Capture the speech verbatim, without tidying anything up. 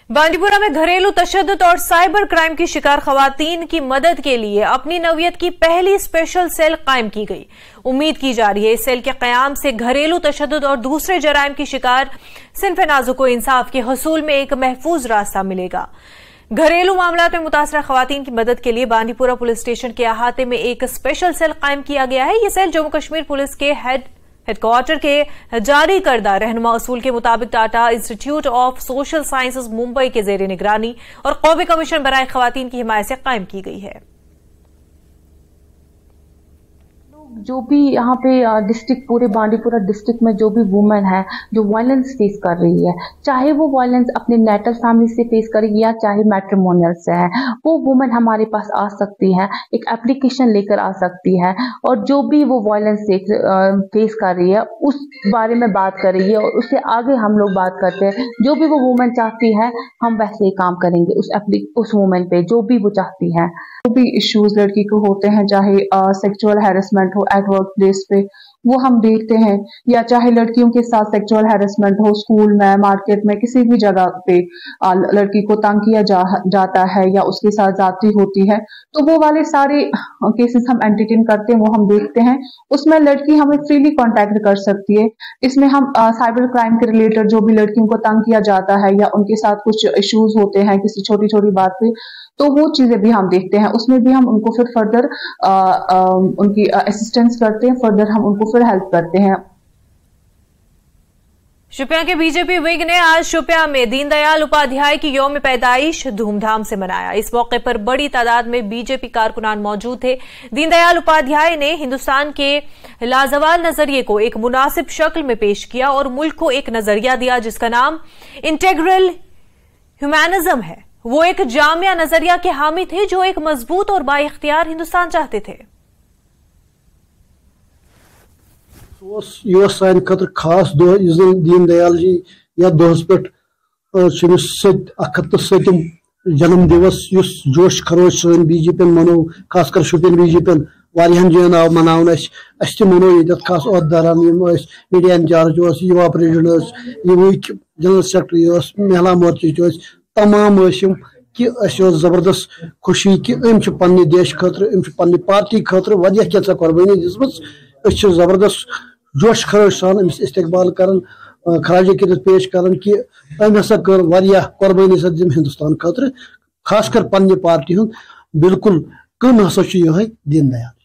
बांडीपुरा में घरेलू तशद्दुद और साइबर क्राइम की शिकार खवातीन की मदद के लिए अपनी नौयत की पहली स्पेशल सेल कायम की गई। उम्मीद की जा रही है इस सेल के कयाम से घरेलू तशद्दुद और दूसरे जराइम की शिकार सिन्फ नाज़ुक को इंसाफ के हसूल में एक महफूज रास्ता मिलेगा। घरेलू मामलात में मुतासरा खवातीन की मदद के लिए बांडीपुरा पुलिस स्टेशन के अहाते में एक स्पेशल सेल कायम किया गया है। ये सेल जम्मू कश्मीर पुलिस के हेड हेडक्वार्टर के जारी करदा रहनुमा असूल के मुताबिक Tata Institute of Social Sciences Mumbai के जेर निगरानी और कौमी कमीशन बराए खवातीन की हिमायत से कायम की गई है। जो भी यहाँ पे डिस्ट्रिक्ट पूरे बांडीपुरा डिस्ट्रिक्ट में जो भी वुमेन है जो वायलेंस फेस कर रही है, चाहे वो वायलेंस अपने नेटल फैमिली से फेस करेगी या चाहे मैट्रिमोनियल से है, वो वुमेन हमारे पास आ सकती है, एक एप्लीकेशन लेकर आ सकती है और जो भी वो वायलेंस फेस कर रही है उस बारे में बात कर रही है और उससे आगे हम लोग बात करते हैं। जो भी वो वुमेन चाहती है हम वैसे ही काम करेंगे उस उस वुमेन पे जो भी वो चाहती है। जो भी इश्यूज लड़की को होते हैं, चाहे सेक्सुअल हैरेसमेंट हो एट वर्क प्लेस पे, वो हम देखते हैं, या चाहे लड़कियों के साथ सेक्सुअल हैरेसमेंट हो स्कूल में, मार्केट में, किसी भी जगह पे आ, लड़की को तंग किया जा, जाता है या उसके साथ जाती होती है, तो वो वाले सारे केसेस हम एंटरटेन करते हैं, वो हम देखते हैं। उसमें लड़की हमें फ्रीली कांटेक्ट कर सकती है। इसमें हम आ, साइबर क्राइम के रिलेटेड जो भी लड़कियों को तंग किया जाता है या उनके साथ कुछ इश्यूज होते हैं किसी छोटी छोटी बात पे, तो वो चीजें भी हम देखते हैं। उसमें भी हम उनको फिर फर्दर आ, आ, उनकी असिस्टेंस करते हैं, फर्दर हम उनको फिर हेल्प करते हैं। शोपियां के बीजेपी विंग ने आज शोपियां में दीनदयाल उपाध्याय की यौम पैदाइश धूमधाम से मनाया। इस मौके पर बड़ी तादाद में बीजेपी कारकुनान मौजूद थे। दीनदयाल उपाध्याय ने हिंदुस्तान के लाजवाल नजरिए को एक मुनासिब शक्ल में पेश किया और मुल्क को एक नजरिया दिया जिसका नाम इंटेग्रल ह्यूमैनिज्म है। वो एक जामिया नजरिया के हामी थे जो एक मजबूत और बाइख्तियार हिंदुस्तान चाहते थे। सान खतर खास दो दीन दयाल जी या दोहस पे सतम जन्म दिवस जोश खरोश सन बीजेपी मनो खासकर शुपिन बीजेपी वारियान जन आव मनावन मनो ये खास अहदेदारान मीडिया इंचार्ज युवा प्रेसिडेंट युविक जनरल सेक्रेटरी महिला मोर्चा तमाम कि जबरदस्त खुशी कि अम पन्ने देश खतर अम पन्ने पार्टी खतर वह क्या कुर्बानी दिसम जबरदस्त जोश खरोश सान अमिस इस्तकबाल कर खराज अकीदत पेश कर कि अम हसा कर वारिया कुर्बानी दिम हिंदुस्तान खतर खासकर पन्ने पार्टी हूँ बिल्कुल कम हसा दीन दयाल।